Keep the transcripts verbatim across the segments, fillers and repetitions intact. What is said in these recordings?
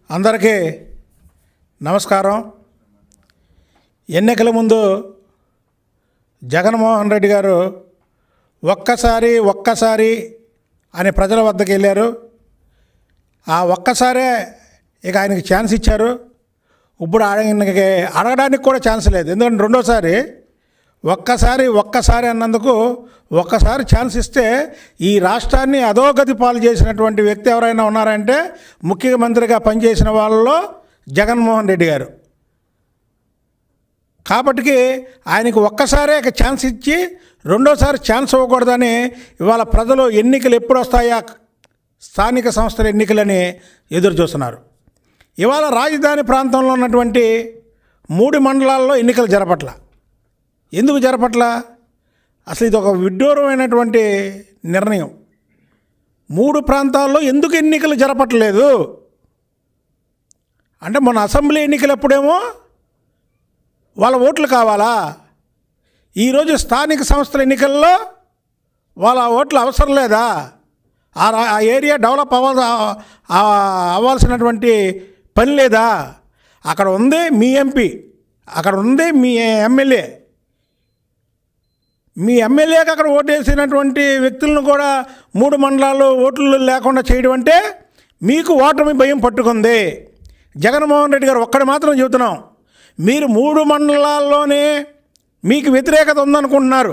అందరికీ నమస్కారం. ఎన్నికల ముందు జగన్మోహన్ రెడ్డి గారు ఒక్కసారి ఒక్కసారి అని ప్రజల వద్దకు వెళ్ళారు. ఆ ఒక్కసారే ఇక ఆయనకి ఛాన్స్ ఇచ్చారు. ఇప్పుడు ఆయనకి అడగడానికి కూడా ఛాన్స్ లేదు. ఎందుకంటే రెండోసారి ఒక్కసారి ఒక్కసారి అన్నందుకు ఒక్కసారి ఛాన్స్ ఇస్తే ఈ రాష్ట్రాన్ని అధోగతి పాలు చేసినటువంటి వ్యక్తి ఎవరైనా ఉన్నారంటే ముఖ్యమంత్రిగా పనిచేసిన వాళ్ళలో జగన్మోహన్ రెడ్డి గారు. కాబట్టి ఆయనకు ఒక్కసారే ఛాన్స్ ఇచ్చి రెండోసారి ఛాన్స్ ఇవ్వకూడదని ఇవాళ ప్రజలు ఎన్నికలు ఎప్పుడు వస్తాయా స్థానిక సంస్థల ఎన్నికలని ఎదురు చూస్తున్నారు. ఇవాళ రాజధాని ప్రాంతంలో ఉన్నటువంటి మూడు మండలాల్లో ఎన్నికలు జరపట్ల. ఎందుకు జరపట్ల? అసలు ఇది ఒక విడ్డూరమైనటువంటి నిర్ణయం. మూడు ప్రాంతాల్లో ఎందుకు ఎన్నికలు జరపట్లేదు అంటే మన అసెంబ్లీ ఎన్నికలు ఎప్పుడేమో వాళ్ళ ఓట్లు కావాలా, ఈరోజు స్థానిక సంస్థల ఎన్నికల్లో వాళ్ళ ఓట్లు అవసరం లేదా? ఆ ఏరియా డెవలప్ అవ్వ అవ్వాల్సినటువంటి పని లేదా? అక్కడ ఉంది మీ ఎంపీ, అక్కడ ఉంది మీ ఎమ్మెల్యే. మీ ఎమ్మెల్యేకి అక్కడ ఓటేసినటువంటి వ్యక్తులను కూడా మూడు మండలాలు ఓట్లు లేకుండా చేయడం అంటే మీకు ఓటమి భయం పట్టుకుంది. జగన్మోహన్ రెడ్డి గారు ఒక్కడు మాత్రం చెబుతున్నాం, మీరు మూడు మండలాల్లోనే మీకు వ్యతిరేకత ఉందనుకుంటున్నారు.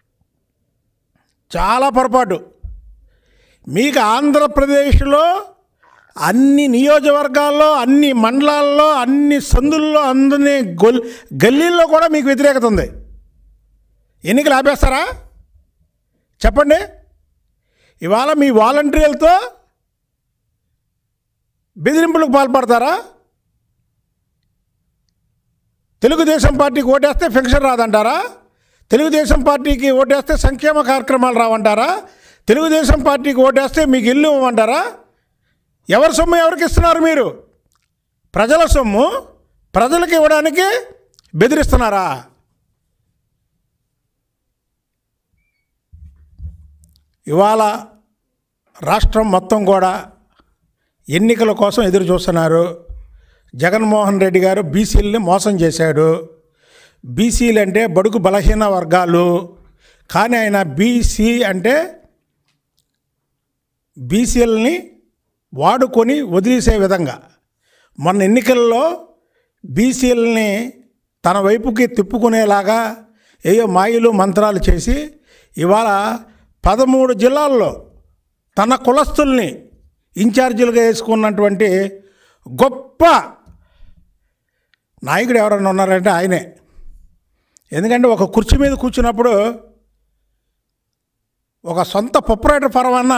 చాలా పొరపాటు. మీకు ఆంధ్రప్రదేశ్లో అన్ని నియోజకవర్గాల్లో, అన్ని మండలాల్లో, అన్ని సందుల్లో, అందరి గొల్ గల్లీల్లో కూడా మీకు వ్యతిరేకత ఉంది. ఎన్నికలు ఆపేస్తారా చెప్పండి? ఇవాళ మీ వాలంటీర్లతో బెదిరింపులకు పాల్పడతారా? తెలుగుదేశం పార్టీకి ఓటేస్తే పెన్షన్ రాదంటారా? తెలుగుదేశం పార్టీకి ఓటేస్తే సంక్షేమ కార్యక్రమాలు రావంటారా? తెలుగుదేశం పార్టీకి ఓటేస్తే మీకు ఇల్లు ఇవ్వమంటారా? ఎవరి సొమ్ము ఎవరికి ఇస్తున్నారు మీరు? ప్రజల సొమ్ము ప్రజలకు ఇవ్వడానికి బెదిరిస్తున్నారా? ఇవాళ రాష్ట్రం మొత్తం కూడా ఎన్నికల కోసం ఎదురు చూస్తున్నారు. జగన్మోహన్ రెడ్డి గారు బీసీలని మోసం చేశాడు. బీసీలు అంటే బడుగు బలహీన వర్గాలు, కానీ ఆయన బీసీ అంటే బీసీలని వాడుకొని వదిలేసే విధంగా మొన్న ఎన్నికల్లో బీసీలని తన వైపుకి తిప్పుకునేలాగా ఏయో మాయలు మంత్రాలు చేసి ఇవాళ పదమూడు జిల్లాల్లో తన కులస్తుల్ని ఇన్ఛార్జీలుగా వేసుకున్నటువంటి గొప్ప నాయకుడు ఎవరైనా ఉన్నారంటే ఆయనే. ఎందుకంటే ఒక కుర్చీ మీద కూర్చున్నప్పుడు ఒక సొంత ప్రొపరేటర్ పరమన్న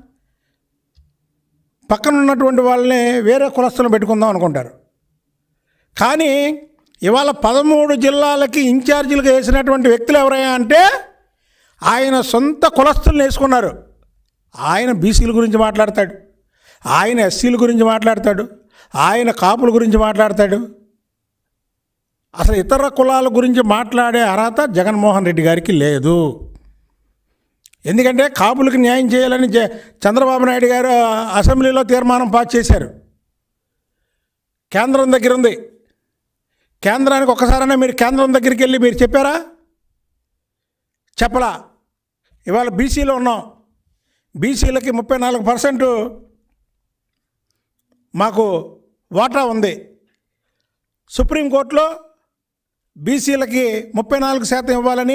పక్కన ఉన్నటువంటి వాళ్ళని వేరే కులస్తులను పెట్టుకుందాం అనుకుంటారు. కానీ ఇవాళ పదమూడు జిల్లాలకి ఇన్ఛార్జీలుగా వేసినటువంటి వ్యక్తులు ఎవరయ్యా అంటే ఆయన సొంత కులస్తులను వేసుకున్నారు. ఆయన బీసీల గురించి మాట్లాడతాడు, ఆయన ఎస్సీల గురించి మాట్లాడతాడు, ఆయన కాపుల గురించి మాట్లాడతాడు. అసలు ఇతర కులాల గురించి మాట్లాడే అర్హత జగన్మోహన్ రెడ్డి గారికి లేదు. ఎందుకంటే కాపులకు న్యాయం చేయాలని చంద్రబాబు నాయుడు గారు అసెంబ్లీలో తీర్మానం పాస్ చేశారు. కేంద్రం దగ్గర ఉంది. కేంద్రానికి ఒక్కసారైనా మీరు కేంద్రం దగ్గరికి వెళ్ళి మీరు చెప్పారా? చెప్పలా. ఇవాళ బీసీలో ఉన్నాం, బీసీలకి ముప్పై నాలుగు పర్సెంటు మాకు వాటా ఉంది. సుప్రీంకోర్టులో బీసీలకి ముప్పై నాలుగు శాతం ఇవ్వాలని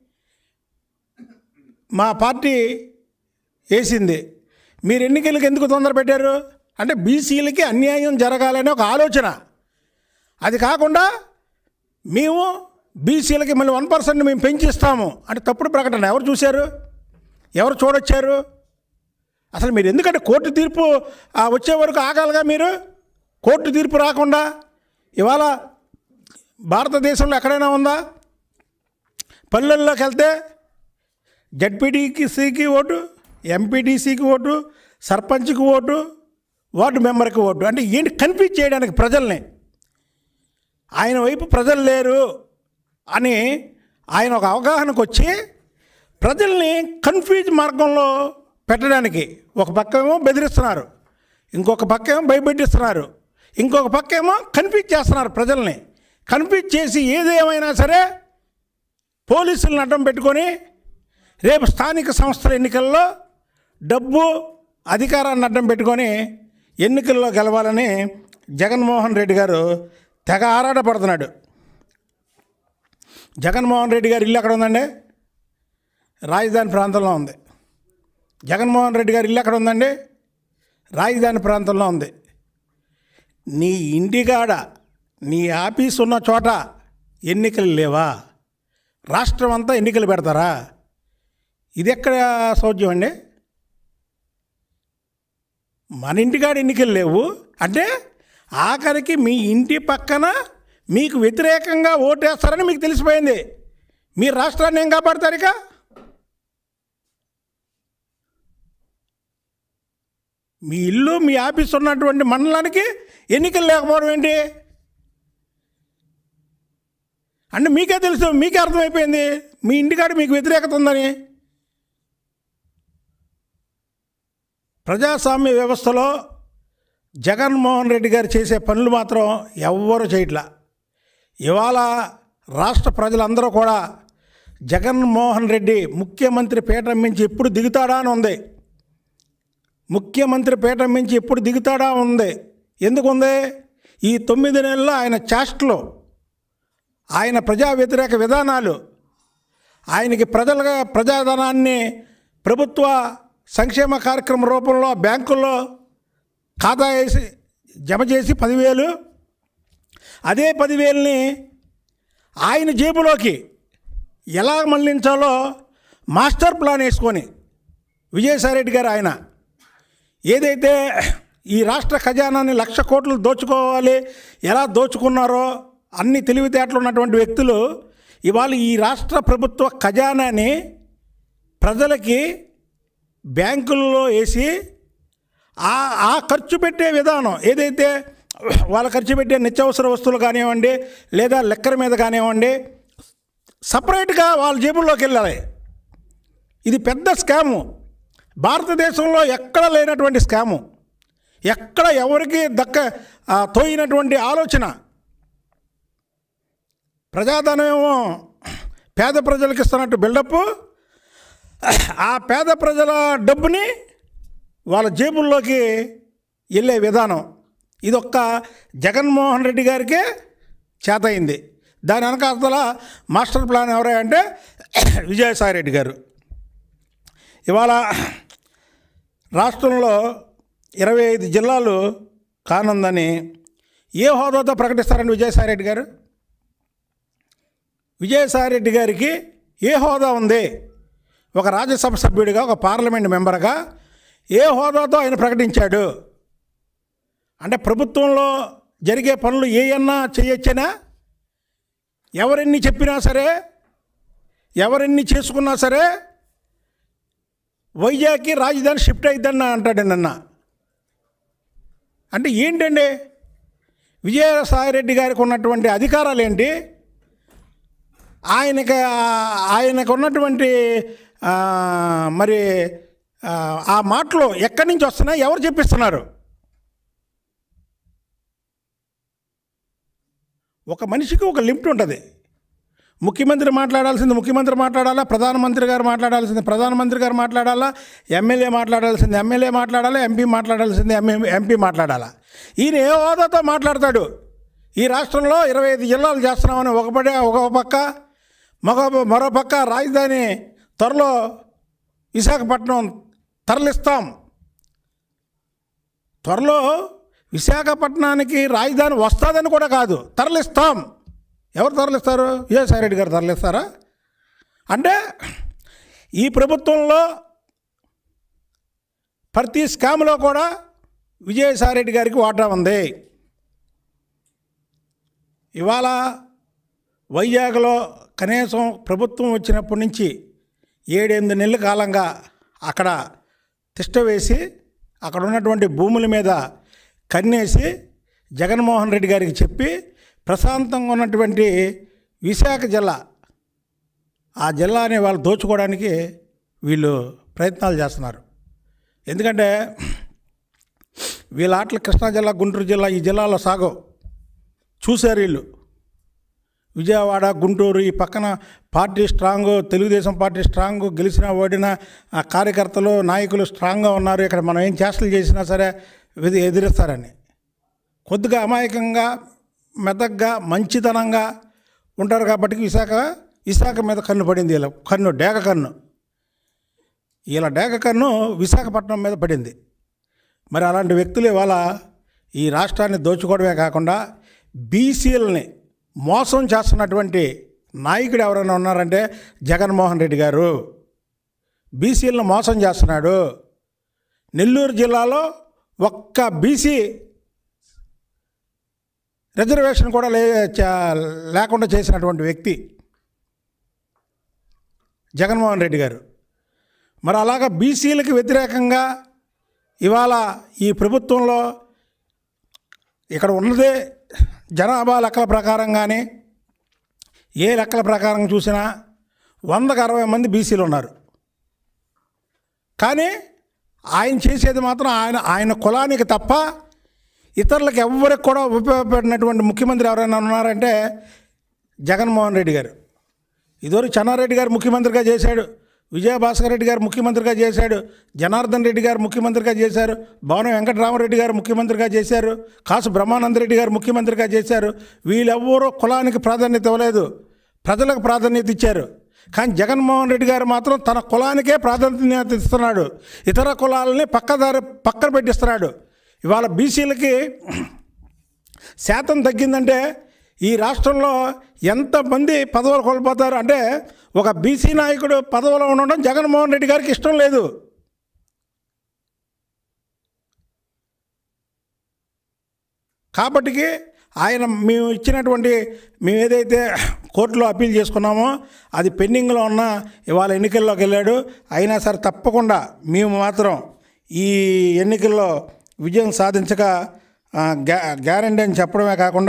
మా పార్టీ వేసింది. మీరు ఎన్నికలకు ఎందుకు తొందర పెట్టారు అంటే బీసీలకి అన్యాయం జరగాలనే ఒక ఆలోచన. అది కాకుండా మేము బీసీలకి మళ్ళీ వన్ పర్సెంట్ మేము పెంచిస్తాము అంటే తప్పుడు ప్రకటన. ఎవరు చూశారు? ఎవరు చూడొచ్చారు? అసలు మీరు ఎందుకంటే కోర్టు తీర్పు వచ్చే వరకు ఆగాలిగా. మీరు కోర్టు తీర్పు రాకుండా ఇవాళ భారతదేశంలో ఎక్కడైనా ఉందా? పల్లెల్లోకి వెళ్తే జడ్పీటీకి సీకి ఓటు, ఎంపీటీసీకి ఓటు, సర్పంచ్కి ఓటు, వార్డు మెంబర్కి ఓటు. అంటే ఏంటి కన్ఫ్యూజ్ చేయడానికి ప్రజల్ని. ఆయన వైపు ప్రజలు లేరు అని ఆయన ఒక అవగాహనకు వచ్చి ప్రజల్ని కన్ఫ్యూజ్ మార్గంలో పెట్టడానికి ఒక పక్కేమో బెదిరిస్తున్నారు, ఇంకొక పక్కేమో భయపెట్టిస్తున్నారు. ఇంకొక పక్క ఏమో కన్ఫ్యూజ్ చేస్తున్నారు ప్రజల్ని. కన్ఫ్యూజ్ చేసి ఏదేమైనా సరే పోలీసులను అడ్డం పెట్టుకొని రేపు స్థానిక సంస్థల ఎన్నికల్లో డబ్బు అధికారాన్ని అడ్డం పెట్టుకొని ఎన్నికల్లో గెలవాలని జగన్మోహన్ రెడ్డి గారు తెగ ఆరాటపడుతున్నాడు. జగన్మోహన్ రెడ్డి గారి ఇల్లు ఎక్కడ ఉందండి? రాజధాని ప్రాంతంలో ఉంది. జగన్మోహన్ రెడ్డి గారి ఇల్లు ఎక్కడ ఉందండి? రాజధాని ప్రాంతంలో ఉంది. నీ ఇంటికాడ నీ ఆఫీస్ ఉన్న చోట ఎన్నికలు లేవా? రాష్ట్రం అంతా ఎన్నికలు పెడతారా? ఇది ఎక్కడ సౌజ్యం అండి? మన ఇంటికాడ ఎన్నికలు లేవు అంటే ఆఖరికి మీ ఇంటి పక్కన మీకు వ్యతిరేకంగా ఓటేస్తారని మీకు తెలిసిపోయింది. మీ రాష్ట్రాన్ని ఏం కాపాడతారు? ఇక మీ ఇల్లు మీ ఆఫీస్ ఉన్నటువంటి మండలానికి ఎన్నికలు లేకపోవడం ఏంటి అంటే మీకే తెలుసు, మీకే అర్థమైపోయింది మీ ఇంటికాడ మీకు వ్యతిరేకత ఉందని. ప్రజాస్వామ్య వ్యవస్థలో జగన్మోహన్ రెడ్డి గారు చేసే పనులు మాత్రం ఎవ్వరూ చేయట్లా. ఇవాళ రాష్ట్ర ప్రజలందరూ కూడా జగన్మోహన్ రెడ్డి ముఖ్యమంత్రి పీఠం మించి ఎప్పుడు దిగుతాడా అని ఉంది. ముఖ్యమంత్రి పీఠం మించి ఎప్పుడు దిగుతాడా ఉంది. ఎందుకు ఉంది? ఈ తొమ్మిది నెలల్లో ఆయన చేష్టలు, ఆయన ప్రజా వ్యతిరేక విధానాలు, ఆయనకి ప్రజలుగా ప్రజాధనాన్ని ప్రభుత్వ సంక్షేమ కార్యక్రమ రూపంలో బ్యాంకుల్లో ఖాతా వేసి జమ చేసి పదివేలు, అదే పదివేలని ఆయన జేబులోకి ఎలా మళ్లించాలో మాస్టర్ ప్లాన్ వేసుకొని విజయసాయిరెడ్డి గారు ఆయన ఏదైతే ఈ రాష్ట్ర ఖజానాన్ని లక్ష కోట్లు దోచుకోవాలి ఎలా దోచుకున్నారో అన్ని తెలివితేటలు ఉన్నటువంటి వ్యక్తులు ఇవాళ ఈ రాష్ట్ర ప్రభుత్వ ఖజానాని ప్రజలకి బ్యాంకుల్లో వేసి ఆ ఆ ఖర్చు పెట్టే విధానం ఏదైతే వాళ్ళ ఖర్చు పెట్టే నిత్యావసర వస్తువులు కానివ్వండి లేదా లెక్కల మీద కానివ్వండి సపరేట్గా వాళ్ళ జేబుల్లోకి వెళ్ళాలి. ఇది పెద్ద స్కాము. భారతదేశంలో ఎక్కడ లేనటువంటి స్కాము, ఎక్కడ ఎవరికి దక్క తోయినటువంటి ఆలోచన. ప్రజాధనమేమో పేద ప్రజలకు ఇస్తున్నట్టు బిల్డప్, ఆ పేద ప్రజల డబ్బుని వాళ్ళ జేబుల్లోకి వెళ్ళే విధానం ఇదొక్క జగన్మోహన్ రెడ్డి గారికే చేతయింది. దాని వెనకాల మాస్టర్ ప్లాన్ ఎవరై అంటే విజయసాయిరెడ్డి గారు. ఇవాళ రాష్ట్రంలో ఇరవై ఐదు జిల్లాలు కానుందని ఏ హోదాతో ప్రకటిస్తారండి విజయసాయిరెడ్డి గారు? విజయసాయిరెడ్డి గారికి ఏ హోదా ఉంది? ఒక రాజ్యసభ సభ్యుడిగా, ఒక పార్లమెంట్ మెంబర్గా ఏ హోదాతో ఆయన ప్రకటించాడు? అంటే ప్రభుత్వంలో జరిగే పనులు ఏయన్నా చేయొచ్చనా? ఎవరెన్ని చెప్పినా సరే, ఎవరెన్ని చేసుకున్నా సరే వైజాగ్కి రాజధాని షిఫ్ట్ అయిద్దని అంటాడండి అన్న. అంటే ఏంటండి విజయసాయిరెడ్డి గారికి ఉన్నటువంటి అధికారాలు ఏంటి? ఆయనకి ఆయనకు ఉన్నటువంటి మరి ఆ మాటలు ఎక్కడి నుంచి వస్తున్నాయి? ఎవరు చెప్పిస్తున్నారు? ఒక మనిషికి ఒక లిమిట్ ఉంటుంది. ముఖ్యమంత్రి మాట్లాడాల్సింది ముఖ్యమంత్రి మాట్లాడాలా, ప్రధానమంత్రి గారు మాట్లాడాల్సింది ప్రధానమంత్రి గారు మాట్లాడాలా, ఎమ్మెల్యే మాట్లాడాల్సింది ఎమ్మెల్యే మాట్లాడాలా, ఎంపీ మాట్లాడాల్సింది ఎంఏ ఎంపీ మాట్లాడాలా. ఈయన ఏ హోదాతో మాట్లాడతాడు? ఈ రాష్ట్రంలో ఇరవై ఐదు జిల్లాలు చేస్తున్నామని ఒక పడే ఒక పక్క, మరో మరో పక్క రాజధాని త్వరలో విశాఖపట్నం తరలిస్తాం. త్వరలో విశాఖపట్నానికి రాజధాని వస్తుందని కూడా కాదు, తరలిస్తాం. ఎవరు తరలిస్తారు? విజయసాయిరెడ్డి గారు తరలిస్తారా? అంటే ఈ ప్రభుత్వంలో ప్రతి స్కామ్లో కూడా విజయసాయిరెడ్డి గారికి వాటా ఉంది. ఇవాళ వైజాగ్లో కనీసం ప్రభుత్వం వచ్చినప్పటి నుంచి ఏడెనిమిది నెలల కాలంగా అక్కడ తిష్ట వేసి అక్కడ ఉన్నటువంటి భూముల మీద కన్నేసి జగన్మోహన్ రెడ్డి గారికి చెప్పి ప్రశాంతంగా ఉన్నటువంటి విశాఖ జిల్లా, ఆ జిల్లాని వాళ్ళు దోచుకోవడానికి వీళ్ళు ప్రయత్నాలు చేస్తున్నారు. ఎందుకంటే వీళ్ళ ఆటలు కృష్ణా జిల్లా, గుంటూరు జిల్లా, ఈ జిల్లాలో సాగవు. చూశారు వీళ్ళు. విజయవాడ, గుంటూరు ఈ పక్కన party strong, Telugu Desam party strong, గెలిచిన ఓడిన ఆ కార్యకర్తలు, నాయకులు స్ట్రాంగ్గా ఉన్నారు. ఇక్కడ మనం ఏం చేష్టలు చేసినా సరే ఇది ఎదిరిస్తారని కొద్దిగా అమాయకంగా, మెదగ్గా, మంచితనంగా ఉంటారు. కాబట్టి విశాఖ విశాఖ మీద కన్ను పడింది. ఇలా కన్ను డేగ కన్ను ఇలా డేగ కన్ను విశాఖపట్నం మీద పడింది. మరి అలాంటి వ్యక్తులు ఇవాళ ఈ రాష్ట్రాన్ని దోచుకోవడమే కాకుండా బీసీలని మోసం చేస్తున్నటువంటి నాయకుడు ఎవరైనా ఉన్నారంటే జగన్మోహన్ రెడ్డి గారు. బీసీలను మోసం చేస్తున్నాడు. నెల్లూరు జిల్లాలో ఒక్క బీసీ రిజర్వేషన్ కూడా లే లేకుండా చేసినటువంటి వ్యక్తి జగన్మోహన్ రెడ్డి గారు. మరి అలాగా బీసీలకు వ్యతిరేకంగా ఇవాళ ఈ ప్రభుత్వంలో ఇక్కడ ఉన్నదే జనాభా లెక్కల ప్రకారం కానీ ఏ లెక్కల ప్రకారం చూసినా వందకు అరవై మంది బీసీలు ఉన్నారు. కానీ ఆయన చేసేది మాత్రం ఆయన ఆయన కులానికి తప్ప ఇతరులకు ఎవరికి కూడా ఉపయోగపడినటువంటి ముఖ్యమంత్రి ఎవరైనా ఉన్నారంటే జగన్మోహన్ రెడ్డి గారు. ఇదివరకు చెన్నారెడ్డి గారు ముఖ్యమంత్రిగా చేశాడు, విజయభాస్కర్ రెడ్డి గారు ముఖ్యమంత్రిగా చేశాడు, జనార్దన్ రెడ్డి గారు ముఖ్యమంత్రిగా చేశారు, భవనం వెంకటరామరెడ్డి గారు ముఖ్యమంత్రిగా చేశారు, కాసు బ్రహ్మానందరెడ్డి గారు ముఖ్యమంత్రిగా చేశారు. వీళ్ళెవ్వరూ కులానికి ప్రాధాన్యత ఇవ్వలేదు, ప్రజలకు ప్రాధాన్యత ఇచ్చారు. కానీ జగన్మోహన్ రెడ్డి గారు మాత్రం తన కులానికే ప్రాధాన్యత ఇస్తున్నాడు, ఇతర కులాలని పక్కదారి పక్కన పెట్టిస్తున్నాడు. ఇవాళ బీసీలకి శాతం తగ్గిందంటే ఈ రాష్ట్రంలో ఎంతమంది పదవులు కోల్పోతారు అంటే ఒక బీసీ నాయకుడు పదవిలో ఉండడం జగన్మోహన్ రెడ్డి గారికి ఇష్టం లేదు. కాబట్టికి ఆయన మేము ఇచ్చినటువంటి మేము ఏదైతే కోర్టులో అప్పీల్ చేసుకున్నామో అది పెండింగ్లో ఉన్న ఇవాళ ఎన్నికల్లోకి వెళ్ళాడు. అయినా సరే తప్పకుండా మేము మాత్రం ఈ ఎన్నికల్లో విజయం సాధించక గ్యా గ్యారంటీ అని చెప్పడమే కాకుండా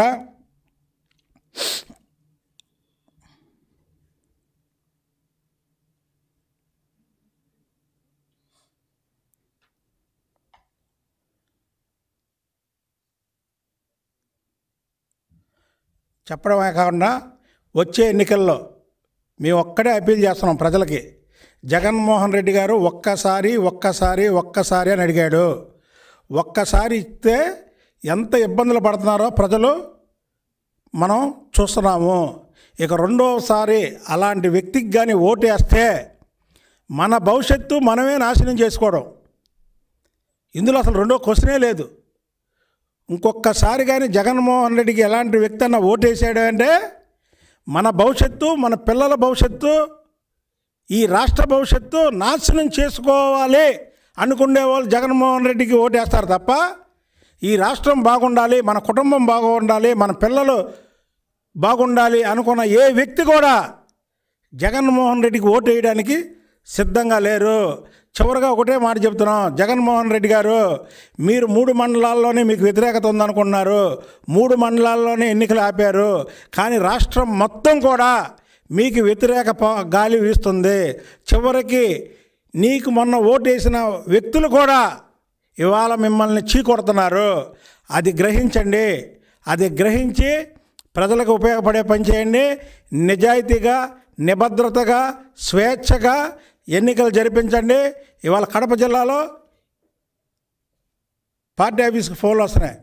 చెప్పడమే కాకుండా వచ్చే ఎన్నికల్లో మేము ఒక్కడే అప్పీల్ చేస్తున్నాం ప్రజలకి. జగన్మోహన్ రెడ్డి గారు ఒక్కసారి ఒక్కసారి ఒక్కసారి అని అడిగాడు. ఒక్కసారి ఇస్తే ఎంత ఇబ్బందులు పడుతున్నారో ప్రజలు మనం చూస్తున్నాము. ఇక రెండోసారి అలాంటి వ్యక్తికి కానీ ఓటేస్తే మన భవిష్యత్తు మనమే నాశనం చేసుకోవడం, ఇందులో అసలు రెండో క్వశ్చనే లేదు. ఇంకొకసారి కానీ జగన్మోహన్ రెడ్డికి ఎలాంటి వ్యక్తి అన్న ఓటేసాడు అంటే మన భవిష్యత్తు, మన పిల్లల భవిష్యత్తు, ఈ రాష్ట్ర భవిష్యత్తు నాశనం చేసుకోవాలి అనుకునే వాళ్ళు జగన్మోహన్ రెడ్డికి ఓటేస్తారు తప్ప ఈ రాష్ట్రం బాగుండాలి, మన కుటుంబం బాగుండాలి, మన పిల్లలు బాగుండాలి అనుకున్న ఏ వ్యక్తి కూడా జగన్మోహన్ రెడ్డికి ఓటు వేయడానికి సిద్ధంగా లేరు. చివరిగా ఒకటే మాట చెప్తున్నాం, జగన్మోహన్ రెడ్డి గారు మీరు మూడు మండలాల్లోనే మీకు వ్యతిరేకత ఉందనుకున్నారు, మూడు మండలాల్లోనే ఎన్నికలు ఆపారు, కానీ రాష్ట్రం మొత్తం కూడా మీకు వ్యతిరేక గాలి వీస్తుంది. చివరికి నీకు మొన్న ఓటేసిన వ్యక్తులు కూడా ఇవాళ మిమ్మల్ని చీకొడుతున్నారు. అది గ్రహించండి. అది గ్రహించి ప్రజలకు ఉపయోగపడే పని చేయండి. నిజాయితీగా, నిబద్ధతగా, స్వేచ్ఛగా ఎన్నికలు జరిపించండి. ఇవాళ కడప జిల్లాలో పార్టీ ఆఫీస్కి ఫోన్లు వస్తున్నాయి.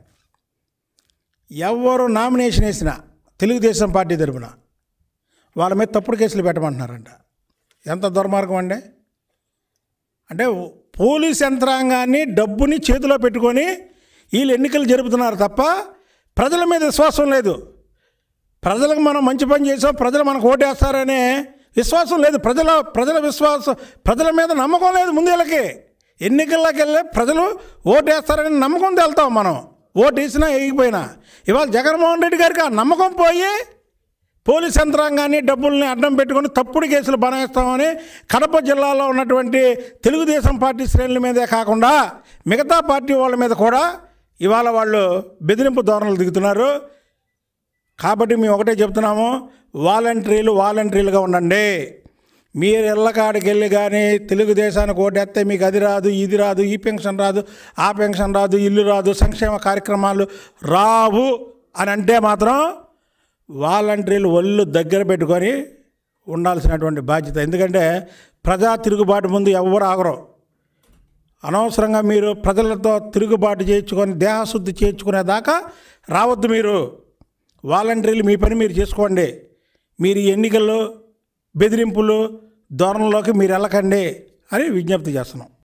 ఎవరు నామినేషన్ వేసినా తెలుగుదేశం పార్టీ తరపున వాళ్ళ మీద తప్పుడు కేసులు పెట్టమంటున్నారంట. ఎంత దుర్మార్గం అండి! అంటే పోలీస్ యంత్రాంగాన్ని, డబ్బుని చేతిలో పెట్టుకొని వీళ్ళు ఎన్నికలు జరుపుతున్నారు తప్ప ప్రజల మీద విశ్వాసం లేదు. ప్రజలకు మనం మంచి పని చేసాం, ప్రజలు మనకు ఓటేస్తారనే విశ్వాసం లేదు. ప్రజల ప్రజల విశ్వాసం, ప్రజల మీద నమ్మకం లేదు. ముందేళ్ళకి ఎన్నికల్లోకి వెళ్ళి ప్రజలు ఓటేస్తారని నమ్మకంతో వెళ్తాం మనం, ఓటు వేసినా వేయకపోయినా. ఇవాళ జగన్మోహన్ రెడ్డి గారికి ఆ నమ్మకం పోయి పోలీస్ యంత్రాంగాన్ని, డబ్బుల్ని అడ్డం పెట్టుకొని తప్పుడు కేసులు బనాయిస్తామని కడప జిల్లాలో ఉన్నటువంటి తెలుగుదేశం పార్టీ శ్రేణుల మీదే కాకుండా మిగతా పార్టీ వాళ్ళ మీద కూడా ఇవాళ వాళ్ళు బెదిరింపు ధోరణులు దిగుతున్నారు. కాబట్టి మేము ఒకటే చెప్తున్నాము, వాలంటీర్లు వాలంటీర్లుగా ఉండండి. మీరు ఇళ్ళకాడికి వెళ్ళి కానీ తెలుగుదేశానికి ఓటేస్తే మీకు అది రాదు, ఇది రాదు, ఈ పెన్షన్ రాదు, ఆ పెన్షన్ రాదు, ఇల్లు రాదు, సంక్షేమ కార్యక్రమాలు రావు అని అంటే మాత్రం వాలంటీర్లు ఒళ్ళు దగ్గర పెట్టుకొని ఉండాల్సినటువంటి బాధ్యత. ఎందుకంటే ప్రజా తిరుగుబాటు ముందు ఎవరు ఆగరు. అనవసరంగా మీరు ప్రజలతో తిరుగుబాటు చేయించుకొని దేహశుద్ధి చేయించుకునేదాకా రావద్దు. మీరు వాలంటీర్లు మీ పని మీరు చేసుకోండి. మీరు ఎన్నికల్లో బెదిరింపులు ధోరణిలోకి మీరు వెళ్ళకండి అని విజ్ఞప్తి చేస్తున్నాం.